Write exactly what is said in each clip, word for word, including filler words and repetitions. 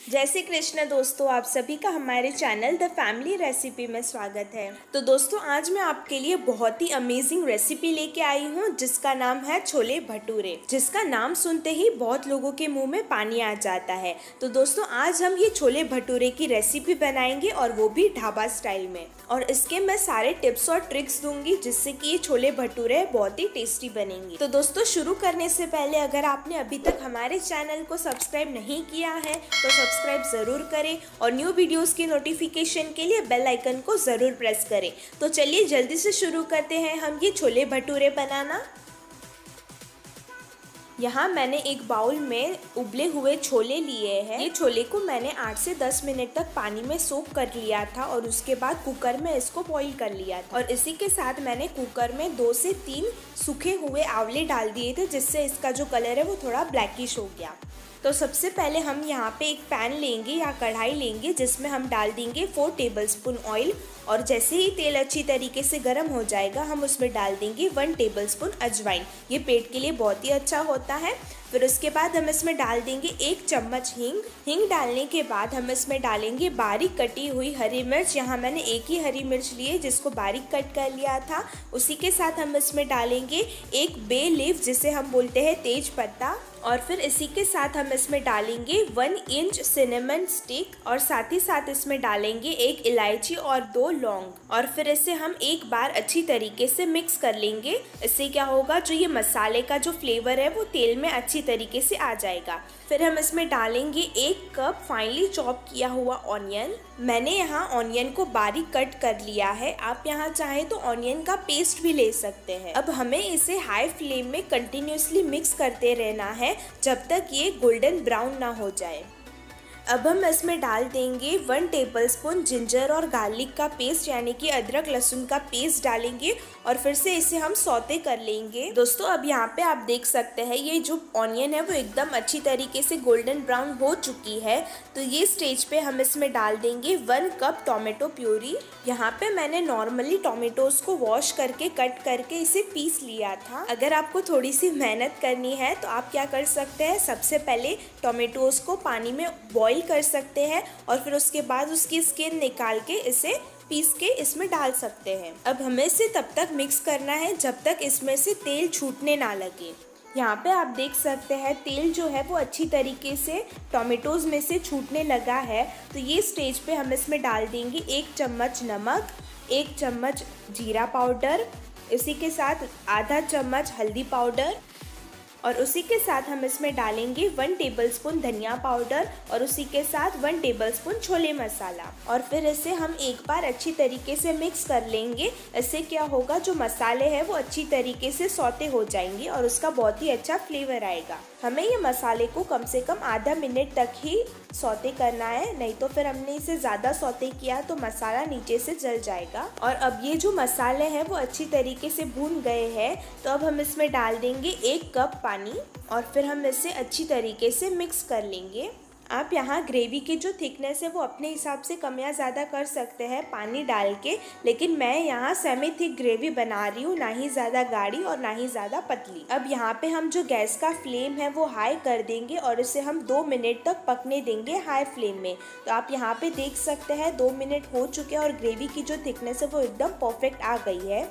जय श्री कृष्ण दोस्तों, आप सभी का हमारे चैनल द फैमिली रेसिपी में स्वागत है। तो दोस्तों, आज मैं आपके लिए बहुत ही अमेजिंग रेसिपी लेके आई हूँ जिसका नाम है छोले भटूरे। जिसका नाम सुनते ही बहुत लोगों के मुंह में पानी आ जाता है। तो दोस्तों, आज हम ये छोले भटूरे की रेसिपी बनाएंगे और वो भी ढाबा स्टाइल में। और इसके मैं सारे टिप्स और ट्रिक्स दूंगी जिससे कि ये छोले भटूरे बहुत ही टेस्टी बनेंगे। तो दोस्तों, शुरू करने से पहले अगर आपने अभी तक हमारे चैनल को सब्सक्राइब नहीं किया है तो सब्सक्राइब ज़रूर करें और न्यू वीडियोस की नोटिफिकेशन के लिए बेल आइकन को ज़रूर प्रेस करें। तो चलिए जल्दी से शुरू करते हैं हम ये छोले भटूरे बनाना। यहाँ मैंने एक बाउल में उबले हुए छोले लिए हैं। ये छोले को मैंने आठ से दस मिनट तक पानी में सोक कर लिया था और उसके बाद कुकर में इसको बॉईल कर लिया था। और इसी के साथ मैंने कुकर में दो से तीन सूखे हुए आंवले डाल दिए थे जिससे इसका जो कलर है वो थोड़ा ब्लैकिश हो गया। तो सबसे पहले हम यहाँ पे एक पैन लेंगे या कढ़ाई लेंगे जिसमें हम डाल देंगे फोर टेबलस्पून ऑयल। और जैसे ही तेल अच्छी तरीके से गर्म हो जाएगा हम उसमें डाल देंगे वन टेबलस्पून अजवाइन। ये पेट के लिए बहुत ही अच्छा होता है। फिर उसके बाद हम इसमें डाल देंगे एक चम्मच हींग। हींग डालने के बाद हम इसमें डालेंगे बारीक कटी हुई हरी मिर्च। यहाँ मैंने एक ही हरी मिर्च ली है जिसको बारीक कट कर लिया था। उसी के साथ हम इसमें डालेंगे एक बे लीफ जिसे हम बोलते हैं तेज पत्ता। और फिर इसी के साथ हम इसमें डालेंगे वन इंच सिनेमन स्टिक और साथ ही साथ इसमें डालेंगे एक इलायची और दो लौंग। और फिर इसे हम एक बार अच्छी तरीके से मिक्स कर लेंगे। इससे क्या होगा, जो ये मसाले का जो फ्लेवर है वो तेल में अच्छी तरीके से आ जाएगा। फिर हम इसमें डालेंगे एक कप फाइनली चॉप किया हुआ ऑनियन। मैंने यहाँ ऑनियन को बारीक कट कर लिया है। आप यहाँ चाहें तो ऑनियन का पेस्ट भी ले सकते हैं। अब हमें इसे हाई फ्लेम में कंटिन्यूसली मिक्स करते रहना है जब तक ये गोल्डन ब्राउन ना हो जाए। अब हम इसमें डाल देंगे वन टेबलस्पून जिंजर और गार्लिक का पेस्ट यानी कि अदरक लहसुन का पेस्ट डालेंगे और फिर से इसे हम सौते कर लेंगे। दोस्तों, अब यहाँ पे आप देख सकते हैं ये जो ऑनियन है वो एकदम अच्छी तरीके से गोल्डन ब्राउन हो चुकी है। तो ये स्टेज पे हम इसमें डाल देंगे वन कप टोमेटो प्यूरी। यहाँ पे मैंने नॉर्मली टोमेटोज को वॉश करके कट करके इसे पीस लिया था। अगर आपको थोड़ी सी मेहनत करनी है तो आप क्या कर सकते हैं, सबसे पहले टोमेटोज को पानी में बॉईल कर सकते हैं और फिर उसके बाद उसकी स्किन निकाल के इसे पीस के इसमें डाल सकते हैं। अब हमें इसे तब तक मिक्स करना है जब तक इसमें से तेल छूटने ना लगे। यहाँ पे आप देख सकते हैं तेल जो है वो अच्छी तरीके से टोमेटोज में से छूटने लगा है। तो ये स्टेज पे हम इसमें डाल देंगे एक चम्मच नमक, एक चम्मच जीरा पाउडर, इसी के साथ आधा चम्मच हल्दी पाउडर और उसी के साथ हम इसमें डालेंगे वन टेबलस्पून धनिया पाउडर और उसी के साथ वन टेबलस्पून छोले मसाला। और फिर इसे हम एक बार अच्छी तरीके से मिक्स कर लेंगे। इससे क्या होगा, जो मसाले हैं वो अच्छी तरीके से सौते हो जाएंगे और उसका बहुत ही अच्छा फ्लेवर आएगा। हमें ये मसाले को कम से कम आधा मिनट तक ही सौते करना है, नहीं तो फिर हमने इसे ज़्यादा सौते किया तो मसाला नीचे से जल जाएगा। और अब ये जो मसाले हैं वो अच्छी तरीके से भून गए हैं तो अब हम इसमें डाल देंगे एक कप पानी और फिर हम इसे अच्छी तरीके से मिक्स कर लेंगे। आप यहाँ ग्रेवी की जो थिकनेस है वो अपने हिसाब से कम या ज़्यादा कर सकते हैं पानी डाल के, लेकिन मैं यहाँ सेमी थिक ग्रेवी बना रही हूँ, ना ही ज़्यादा गाढ़ी और ना ही ज़्यादा पतली। अब यहाँ पे हम जो गैस का फ्लेम है वो हाई कर देंगे और इसे हम दो मिनट तक पकने देंगे हाई फ्लेम में। तो आप यहाँ पे देख सकते हैं दो मिनट हो चुके हैं और ग्रेवी की जो थिकनेस है वो एकदम परफेक्ट आ गई है।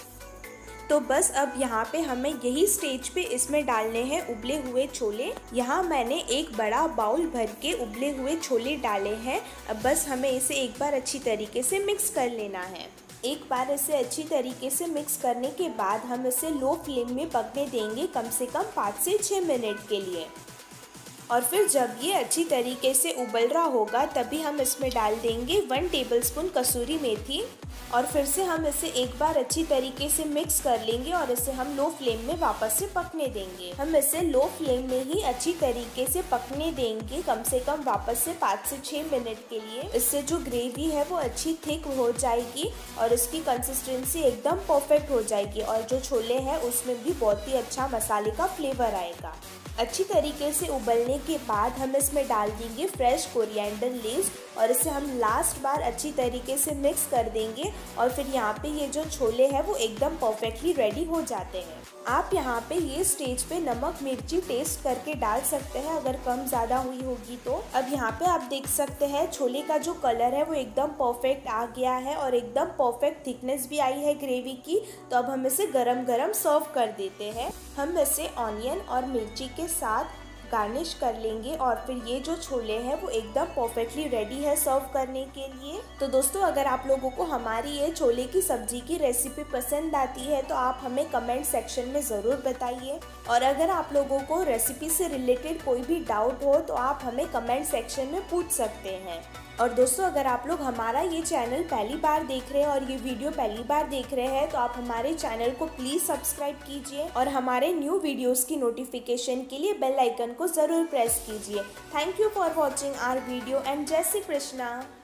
तो बस अब यहाँ पे हमें यही स्टेज पे इसमें डालने हैं उबले हुए छोले। यहाँ मैंने एक बड़ा बाउल भर के उबले हुए छोले डाले हैं। अब बस हमें इसे एक बार अच्छी तरीके से मिक्स कर लेना है। एक बार इसे अच्छी तरीके से मिक्स करने के बाद हम इसे लो फ्लेम में पकने देंगे कम से कम पाँच से छः मिनट के लिए। और फिर जब ये अच्छी तरीके से उबल रहा होगा तभी हम इसमें डाल देंगे वन टेबलस्पून कसूरी मेथी और फिर से हम इसे एक बार अच्छी तरीके से मिक्स कर लेंगे और इसे हम लो फ्लेम में वापस से पकने देंगे। हम इसे लो फ्लेम में ही अच्छी तरीके से पकने देंगे कम से कम वापस से पाँच से छः मिनट के लिए। इससे जो ग्रेवी है वो अच्छी थिक हो जाएगी और इसकी कंसिस्टेंसी एकदम परफेक्ट हो जाएगी और जो छोले हैं उसमें भी बहुत ही अच्छा मसाले का फ्लेवर आएगा। अच्छी तरीके से उबलने के बाद हम इसमें डाल देंगे फ्रेश कोरिएंडर लीव्स और इसे हम लास्ट बार अच्छी तरीके से मिक्स कर देंगे और फिर यहाँ पे ये जो छोले हैं वो एकदम परफेक्टली रेडी हो जाते हैं। आप यहाँ पे ये स्टेज पे नमक मिर्ची टेस्ट करके डाल सकते हैं अगर कम ज़्यादा हुई होगी तो। अब यहाँ पे आप देख सकते हैं छोले का जो कलर है वो एकदम परफेक्ट आ गया है और एकदम परफेक्ट थिकनेस भी आई है ग्रेवी की। तो अब हम इसे गरम गरम सर्व कर देते हैं। हम इसे ऑनियन और मिर्ची के साथ गार्निश कर लेंगे और फिर ये जो छोले हैं वो एकदम परफेक्टली रेडी है सर्व करने के लिए। तो दोस्तों अगर आप लोगों को हमारी ये छोले की सब्जी की रेसिपी पसंद आती है तो आप हमें कमेंट सेक्शन में ज़रूर बताइए। और अगर आप लोगों को रेसिपी से रिलेटेड कोई भी डाउट हो तो आप हमें कमेंट सेक्शन में पूछ सकते हैं। और दोस्तों अगर आप लोग हमारा ये चैनल पहली बार देख रहे हैं और ये वीडियो पहली बार देख रहे हैं तो आप हमारे चैनल को प्लीज़ सब्सक्राइब कीजिए और हमारे न्यू वीडियोस की नोटिफिकेशन के लिए बेल आइकन को ज़रूर प्रेस कीजिए। Thank you for watching our video and जय श्री कृष्णा।